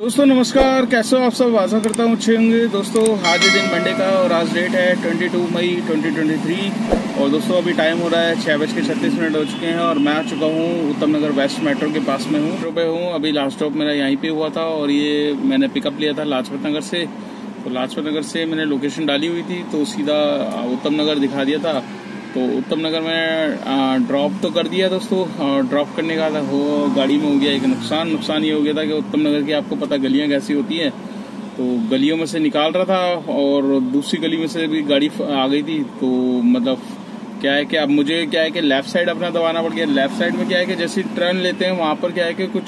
दोस्तों नमस्कार, कैसे हो आप सब। आशा करता हूँ अच्छे होंगे। दोस्तों आज दिन मंडे का और आज डेट है 22 मई 2023 और दोस्तों अभी टाइम हो रहा है 6:36 हो चुके हैं और मैं आ चुका हूँ उत्तम नगर वेस्ट मेट्रो के पास में हूँ। अभी लास्ट स्टॉप मेरा यहीं पे हुआ था और ये मैंने पिकअप लिया था लाजपत नगर से। तो लाजपत नगर से मैंने लोकेशन डाली हुई थी तो सीधा उत्तम नगर दिखा दिया था। तो उत्तम नगर में ड्रॉप तो कर दिया दोस्तों। ड्रॉप करने का हो गाड़ी में हो गया एक नुकसान ये हो गया था कि उत्तम नगर की आपको पता गलियां कैसी होती हैं। तो गलियों में से निकाल रहा था और दूसरी गली में से भी गाड़ी आ गई थी। तो मतलब क्या है कि अब मुझे क्या है कि लेफ्ट साइड अपना दबाना पड़ गया। लेफ्ट साइड में क्या है कि जैसे टर्न लेते हैं वहां पर क्या है कि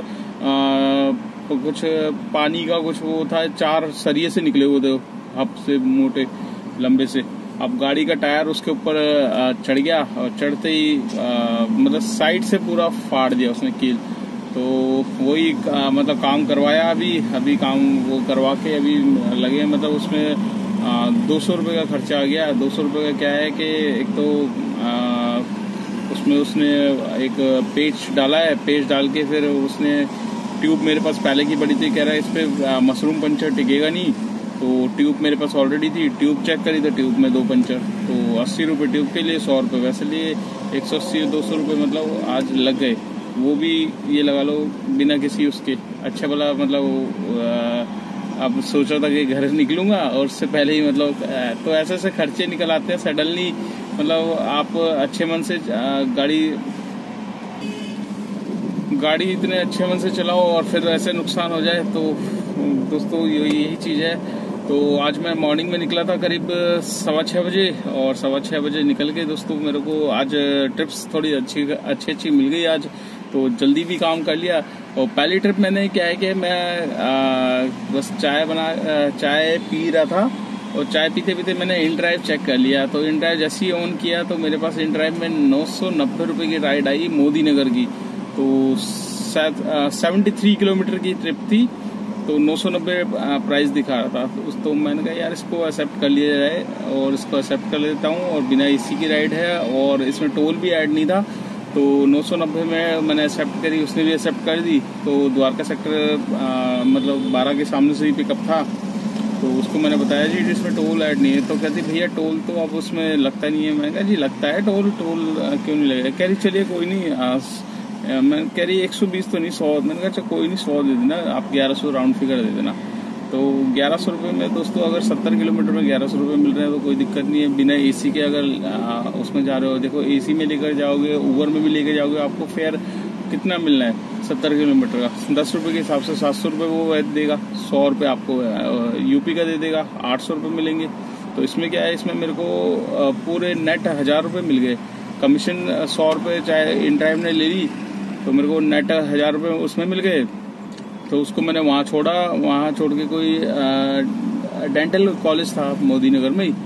कुछ पानी का कुछ वो था, 4 सरिये से निकले हुए थे हब से मोटे लंबे से। अब गाड़ी का टायर उसके ऊपर चढ़ गया और चढ़ते ही मतलब साइड से पूरा फाड़ दिया उसने कील। तो वही मतलब काम करवाया अभी काम वो करवा के अभी लगे। मतलब उसमें 200 रुपये का खर्चा आ गया। 200 रुपये का क्या है कि एक तो उसमें उसने एक पेच डाला है। पेच डाल के फिर उसने ट्यूब मेरे पास पहले की पड़ी थी, कह रहा है इस पर मशरूम पंचर टिकेगा नहीं। तो ट्यूब मेरे पास ऑलरेडी थी, ट्यूब चेक करी तो ट्यूब में 2 पंचर। तो 80 रुपये ट्यूब के लिए, 100 रुपये वैसे लिए, 180-200 रुपये मतलब आज लग गए। वो भी ये लगा लो बिना किसी उसके। अच्छा भला मतलब अब सोच रहा था कि घर निकलूंगा और उससे पहले ही मतलब तो ऐसे खर्चे निकल आते हैं सडनली। मतलब आप अच्छे मन से गाड़ी इतने अच्छे मन से चलाओ और फिर ऐसे नुकसान हो जाए तो दोस्तों यही चीज़ है। तो आज मैं मॉर्निंग में निकला था करीब 6:15 बजे और 6:15 बजे निकल के दोस्तों मेरे को आज ट्रिप्स थोड़ी अच्छी मिल गई आज। तो जल्दी भी काम कर लिया। और पहली ट्रिप मैंने क्या है कि मैं बस चाय पी रहा था और चाय पीते पीते मैंने इन ड्राइव चेक कर लिया। तो इन ड्राइव जैसे ही ऑन किया तो मेरे पास इन ड्राइव में 990 रुपये की राइड आई मोदी नगर की। तो 73 किलोमीटर की ट्रिप थी तो 990 प्राइस दिखा रहा था। तो मैंने कहा यार इसको एक्सेप्ट कर लिया जाए और इसको एक्सेप्ट कर लेता हूँ। और बिना एसी की राइड है और इसमें टोल भी ऐड नहीं था। तो 990 में मैंने एक्सेप्ट करी, उसने भी एक्सेप्ट कर दी। तो द्वारका सेक्टर मतलब 12 के सामने से ही पिकअप था। तो उसको मैंने बताया जी इसमें टोल ऐड नहीं है। तो कहती भैया टोल तो अब उसमें लगता नहीं है। मैंने कहा जी लगता है टोल क्यों नहीं लगेगा। कह रही चलिए कोई नहीं। मैं कह रही 120 तो नहीं 100। मैंने कहा अच्छा कोई नहीं 100 दे देना, आप 1100 राउंड फिगर दे देना। तो 1100 रुपये में दोस्तों अगर 70 किलोमीटर में 1100 रुपये मिल रहे हैं तो कोई दिक्कत नहीं है। बिना एसी के अगर उसमें जा रहे हो, देखो एसी में लेकर जाओगे, उबर में भी लेकर जाओगे, आपको फेयर कितना मिलना है 70 किलोमीटर का। 10 रुपये के हिसाब से 700 रुपये वो देगा, 100 रुपये आपको यूपी का दे देगा, 800 रुपये मिलेंगे। तो इसमें क्या है, इसमें मेरे को पूरे नेट 1000 रुपये मिल गए। कमीशन 100 रुपये चाहे इन ड्राइव ने ले ली तो मेरे को नेट 1000 रुपये उसमें मिल गए। तो उसको मैंने वहाँ छोड़ा। वहाँ छोड़ के कोई डेंटल कॉलेज था मोदी नगर में ही,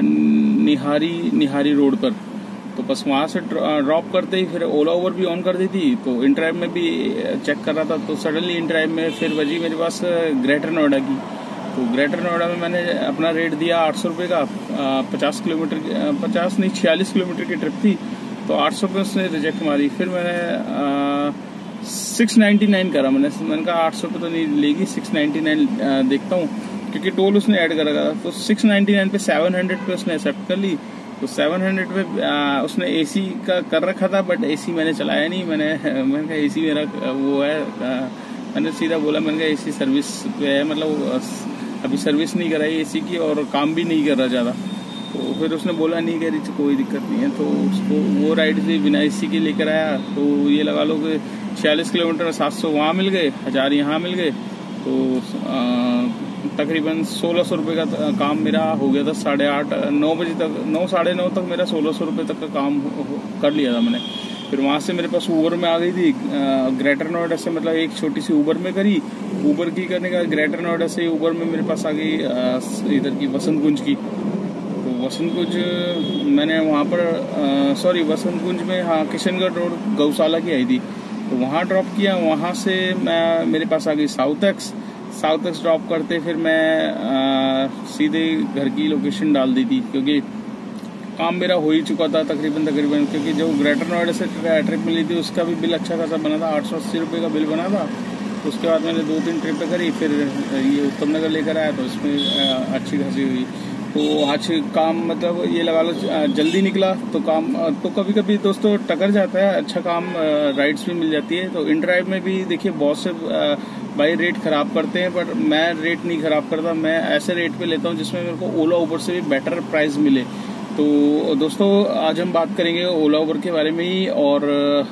निहारी रोड पर। तो बस वहाँ से ड्रॉप करते ही फिर ओला ओवर भी ऑन कर दी थी। तो इन ड्राइव में भी चेक कर रहा था तो सडनली इन ड्राइव में फिर बजी मेरे पास ग्रेटर नोएडा की। तो ग्रेटर नोएडा में मैंने अपना रेट दिया 800 रुपये का। 50 नहीं 46 किलोमीटर की ट्रिप थी। तो 800 रुपये उसने रिजेक्ट मारी। फिर मैंने 699 करा। मैंने कहा 800 रुपये तो नहीं लेगी, 699 देखता हूँ क्योंकि टोल उसने ऐड करा था। तो 699 पे 700 पे उसने एक्सेप्ट कर ली। तो 700 पे उसने एसी का कर रखा था बट एसी मैंने चलाया नहीं। मैंने कहा एसी मेरा वो है। मैंने सीधा बोला, मैंने कहा एसी सर्विस पे है, मतलब अभी सर्विस नहीं कराई एसी की और काम भी नहीं कर रहा ज़्यादा। तो फिर उसने बोला नहीं कह रही कोई दिक्कत नहीं है। तो उसको वो राइड से बिना एसी के लेकर आया। तो ये लगा लो कि 46 किलोमीटर 700 वहाँ मिल गए, 1000 यहाँ मिल गए। तो तकरीबन 1600 रुपये का काम मेरा हो गया था। 8:30 9 बजे तक, 9 साढ़े 9 तक मेरा 1600 रुपये तक का काम कर लिया था मैंने। फिर वहाँ से मेरे पास ऊबर में आ गई थी ग्रेटर नोएडा से। मतलब एक छोटी सी ऊबर में करी। ऊबर की करने का ग्रेटर नोएडा से ऊबर में मेरे पास आ गई इधर की वसंत कुंज की। वसंत कुंज मैंने वहाँ पर वसंत कुंज में हाँ किशनगढ़ रोड गौशाला की आई थी। तो वहाँ ड्रॉप किया। वहाँ से मेरे पास आ गई साउथ एक्स ड्रॉप करते फिर मैं सीधे घर की लोकेशन डाल दी थी क्योंकि काम मेरा हो ही चुका था तकरीबन। क्योंकि जो ग्रेटर नोएडा से ट्रिप मिली थी उसका भी बिल अच्छा खासा बना था, 880 रुपये का बिल बना था। उसके बाद मैंने 2-3 ट्रिपें करी, फिर ये उत्तम नगर लेकर आया तो इसमें अच्छी खासी हुई। तो आज काम मतलब ये लगा लो जल्दी निकला तो काम तो कभी कभी दोस्तों टकर जाता है, अच्छा काम राइड्स भी मिल जाती है। तो इन ड्राइव में भी देखिए बहुत से भाई रेट खराब करते हैं, पर मैं रेट नहीं खराब करता, मैं ऐसे रेट पे लेता हूँ जिसमें मेरे को ओला उबर से भी बेटर प्राइस मिले। तो दोस्तों आज हम बात करेंगे ओला उबर के बारे में ही, और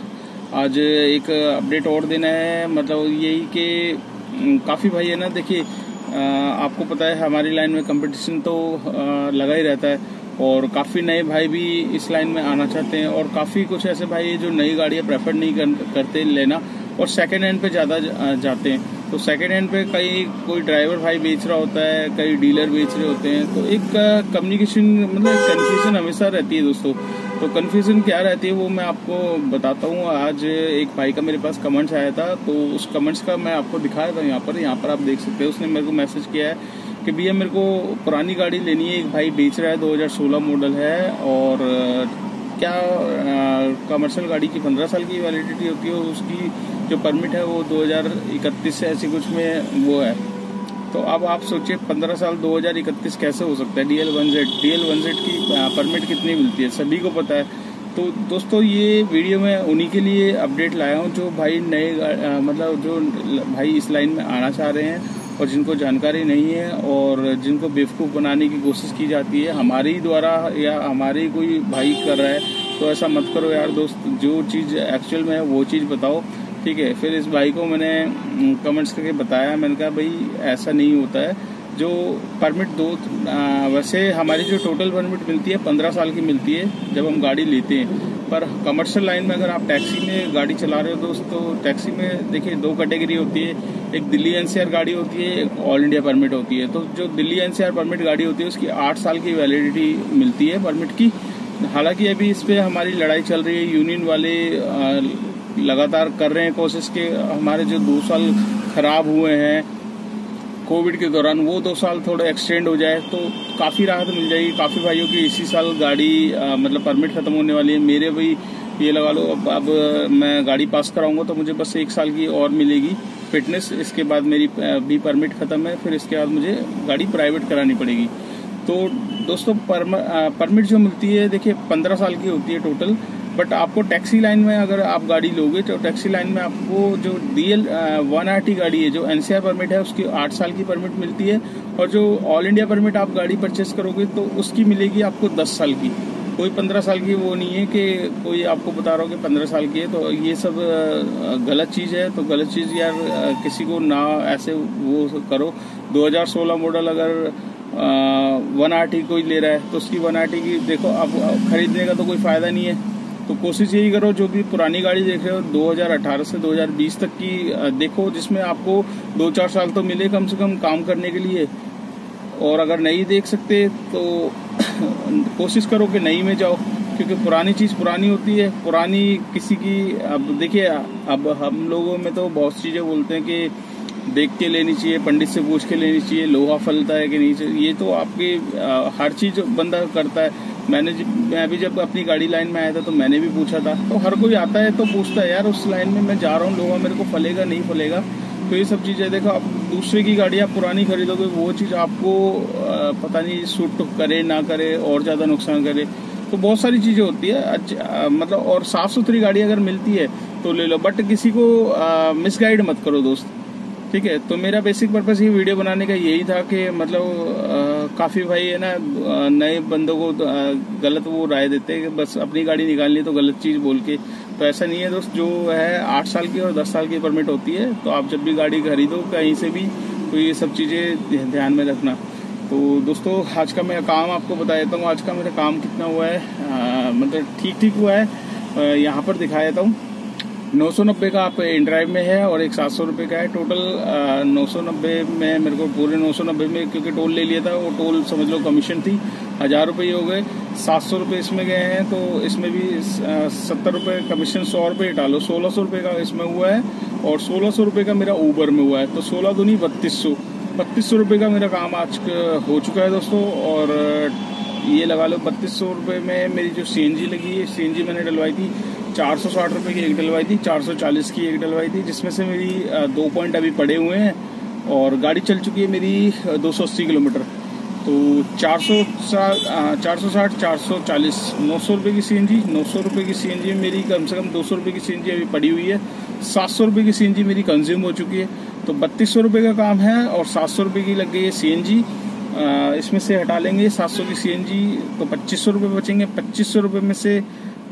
आज एक अपडेट और देना है, मतलब यही कि काफ़ी भाई है ना, देखिए आपको पता है हमारी लाइन में कंपटीशन तो लगा ही रहता है, और काफ़ी नए भाई भी इस लाइन में आना चाहते हैं, और काफ़ी कुछ ऐसे भाई हैं जो नई गाड़ियाँ प्रेफर नहीं करते लेना और सेकेंड हैंड पे ज़्यादा जाते हैं। तो सेकेंड हैंड पे कोई ड्राइवर भाई बेच रहा होता है, कई डीलर बेच रहे होते हैं, तो एक कम्युनिकेशन मतलब कन्फ्यूजन हमेशा रहती है दोस्तों। तो कन्फ्यूजन क्या रहती है वो मैं आपको बताता हूँ। आज एक भाई का मेरे पास कमेंट्स आया था, तो उस कमेंट्स का मैं आपको दिखाया था यहाँ पर आप देख सकते हैं। उसने मेरे को मैसेज किया है कि भैया मेरे को पुरानी गाड़ी लेनी है, एक भाई बेच रहा है 2016 मॉडल है, और क्या कमर्शियल गाड़ी की 15 साल की वैलिडिटी होती है, उसकी जो परमिट है वो 2031 से ऐसी कुछ में वो है। तो अब आप सोचिए 15 साल 2031 कैसे हो सकता है। DL1Z की परमिट कितनी मिलती है सभी को पता है। तो दोस्तों ये वीडियो मैं उन्हीं के लिए अपडेट लाया हूँ जो भाई नए मतलब जो भाई इस लाइन में आना चाह रहे हैं और जिनको जानकारी नहीं है और जिनको बेवकूफ़ बनाने की कोशिश की जाती है हमारे ही द्वारा या हमारे कोई भाई कर रहा है। तो ऐसा मत करो यार दोस्त, जो चीज़ एक्चुअल में है वो चीज़ बताओ, ठीक है। फिर इस भाई को मैंने कमेंट्स करके बताया, मैंने कहा भाई ऐसा नहीं होता है। जो परमिट वैसे हमारी जो टोटल परमिट मिलती है 15 साल की मिलती है जब हम गाड़ी लेते हैं, पर कमर्शियल लाइन में अगर आप टैक्सी में गाड़ी चला रहे हो दोस्त, तो टैक्सी में देखिए 2 कैटेगरी होती है, एक दिल्ली NCR गाड़ी होती है, एक ऑल इंडिया परमिट होती है। तो जो दिल्ली NCR परमिट गाड़ी होती है उसकी 8 साल की वैलिडिटी मिलती है परमिट की। हालांकि अभी इस पर हमारी लड़ाई चल रही है, यूनियन वाले लगातार कर रहे हैं कोशिश के हमारे जो 2 साल खराब हुए हैं कोविड के दौरान वो 2 साल थोड़े एक्सटेंड हो जाए तो काफ़ी राहत मिल जाएगी। काफ़ी भाइयों की इसी साल गाड़ी मतलब परमिट खत्म होने वाली है। मेरे भी ये लगा लो अब मैं गाड़ी पास कराऊंगा तो मुझे बस 1 साल की और मिलेगी फिटनेस, इसके बाद मेरी भी परमिट खत्म है, फिर इसके बाद मुझे गाड़ी प्राइवेट करानी पड़ेगी। तो दोस्तों परमिट जो मिलती है देखिए 15 साल की होती है टोटल, बट आपको टैक्सी लाइन में अगर आप गाड़ी लोगे तो टैक्सी लाइन में आपको जो DL1RT गाड़ी है जो NCR परमिट है उसकी 8 साल की परमिट मिलती है, और जो ऑल इंडिया परमिट आप गाड़ी परचेस करोगे तो उसकी मिलेगी आपको 10 साल की। कोई 15 साल की वो नहीं है कि कोई आपको बता रहा हो कि 15 साल की है। तो ये सब गलत चीज़ है। तो गलत चीज़ यार किसी को ना ऐसे वो करो। 2016 मॉडल अगर 1RT कोई ले रहा है तो उसकी 1RT की देखो अब खरीदने का तो कोई फ़ायदा नहीं है। तो कोशिश यही करो जो भी पुरानी गाड़ी देख रहे हो 2018 से 2020 तक की देखो, जिसमें आपको 2-4 साल तो मिले कम से कम काम करने के लिए। और अगर नहीं देख सकते तो कोशिश करो कि नई में जाओ, क्योंकि पुरानी चीज़ पुरानी होती है। पुरानी किसी की अब देखिए अब हम लोगों में तो बहुत चीज़ें बोलते हैं कि देख के लेनी चाहिए, पंडित से पूछ के लेनी चाहिए, लोहा फलता है कि नहीं, ये तो आपकी हर चीज़ बंदा करता है। मैं भी जब अपनी गाड़ी लाइन में आया था तो मैंने भी पूछा था। तो हर कोई आता है तो पूछता है यार उस लाइन में मैं जा रहा हूँ, लोहा मेरे को फलेगा नहीं फलेगा। तो ये सब चीज़ें देखो, आप दूसरे की गाड़ी आप पुरानी खरीदोगे वो चीज़ आपको पता नहीं सूट करे ना करे और ज़्यादा नुकसान करे। तो बहुत सारी चीज़ें होती है मतलब, और साफ़ सुथरी गाड़ी अगर मिलती है तो ले लो, बट किसी को मिसगाइड मत करो दोस्त, ठीक है। तो मेरा बेसिक पर्पस ये वीडियो बनाने का यही था कि मतलब काफ़ी भाई है ना नए बंदों को गलत वो राय देते हैं कि बस अपनी गाड़ी निकालनी तो गलत चीज़ बोल के। तो ऐसा नहीं है दोस्त, जो है 8 साल की और 10 साल की परमिट होती है। तो आप जब भी गाड़ी खरीदो कहीं से भी तो ये सब चीज़ें ध्यान में रखना। तो दोस्तों आज का मेरा काम आपको बता देता हूँ। आज का मेरा काम कितना हुआ है, मतलब ठीक हुआ है। यहाँ पर दिखा देता हूँ। 990 का आप इन ड्राइव में है और एक 700 रुपये का है। टोटल 990 में मेरे को पूरे 990 में क्योंकि टोल ले लिया था, वो टोल समझ लो कमीशन थी, 1000 रुपये हो गए। 700 रुपये इसमें गए हैं तो इसमें भी 70 रुपये कमीशन, 100 रुपये डालो, 1600 रुपये का इसमें हुआ है, और 1600 रुपये का मेरा ऊबर में हुआ है। तो 16 दूनी 3200 रुपये का मेरा काम आज हो चुका है दोस्तों। और ये लगा लो 3200 रुपये में मेरी जो CNG लगी है, CNG मैंने डलवाई थी 460 रुपये की एक डलवाई थी, 440 की एक डलवाई थी, जिसमें से मेरी 2 पॉइंट अभी पड़े हुए हैं और गाड़ी चल चुकी है मेरी 280 किलोमीटर। तो 460, 440, 900 रुपये की CNG, 900 रुपये की CNG में मेरी कम से कम 200 रुपये की CNG अभी पड़ी हुई है। 700 रुपये की CNG मेरी कंज्यूम हो चुकी है। तो 3200 रुपये का काम है और 700 रुपये की लग गई है CNG। इसमें से हटा लेंगे 700 की CNG तो 2500 रुपये बचेंगे। 2500 रुपये में से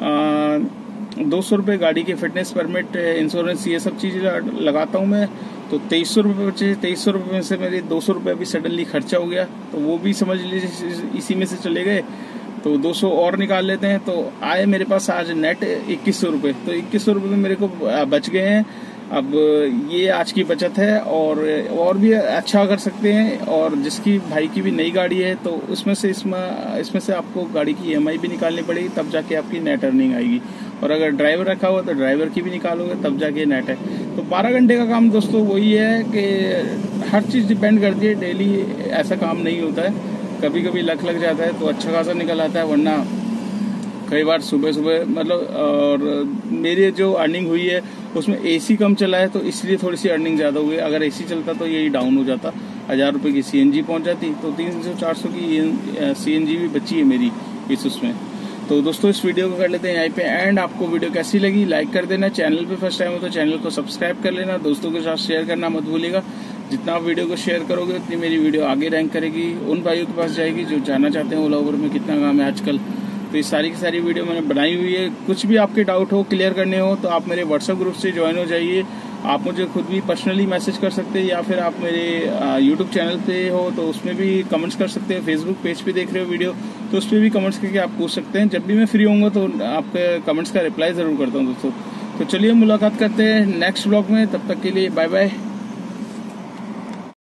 200 रुपये गाड़ी के फिटनेस परमिट, इंश्योरेंस, ये सब चीज़ें लगाता हूँ मैं, तो 2300 रुपये बचे। 2300 रुपये में से मेरे 200 रुपये अभी सडनली खर्चा हो गया, तो वो भी समझ लीजिए इसी में से चले गए। तो 200 और निकाल लेते हैं, तो आए मेरे पास आज नेट 2100 रुपये। तो 2100 रुपये में मेरे को बच गए हैं। अब ये आज की बचत है और भी अच्छा कर सकते हैं। और जिसकी भाई की भी नई गाड़ी है तो इसमें से आपको गाड़ी की EMI भी निकालनी पड़ेगी, तब जाके आपकी नेट अर्निंग आएगी। और अगर ड्राइवर रखा हुआ तो ड्राइवर की भी निकालोगे तब जाके नेट है। तो 12 घंटे का काम दोस्तों वही है कि हर चीज़ डिपेंड करती है। डेली ऐसा काम नहीं होता है, कभी कभी लक लग जाता है तो अच्छा खासा निकल आता है, वरना कई बार सुबह मतलब। और मेरी जो अर्निंग हुई है उसमें AC कम चला है तो इसलिए थोड़ी सी अर्निंग ज़्यादा हुई है। अगर AC चलता तो यही डाउन हो जाता, 1000 रुपये की CNG पहुंच जाती, तो 300-400 की CNG भी बची है मेरी उसमें। तो दोस्तों इस वीडियो को कर लेते हैं यहीं पे एंड। आपको वीडियो कैसी लगी लाइक कर देना, चैनल पे फर्स्ट टाइम हो तो चैनल को सब्सक्राइब कर लेना, दोस्तों के साथ शेयर करना मत भूलिएगा। जितना आप वीडियो को शेयर करोगे उतनी मेरी वीडियो आगे रैंक करेगी, उन भाइयों के पास जाएगी जो जानना चाहते हैं ओला उबर में कितना काम है आजकल। तो ये सारी की सारी वीडियो मैंने बनाई हुई है। कुछ भी आपके डाउट हो, क्लियर करने हो, तो आप मेरे व्हाट्सएप ग्रुप से ज्वाइन हो जाइए। आप मुझे खुद भी पर्सनली मैसेज कर सकते हैं, या फिर आप मेरे यूट्यूब चैनल पे हो तो उसमें भी कमेंट्स कर सकते हैं। फेसबुक पेज पे देख रहे हो वीडियो तो उस पर भी कमेंट्स करके आप पूछ सकते हैं। जब भी मैं फ्री होऊंगा तो आपके कमेंट्स का रिप्लाई ज़रूर करता हूँ दोस्तों। तो चलिए मुलाकात करते हैं नेक्स्ट ब्लॉग में, तब तक के लिए बाय बाय।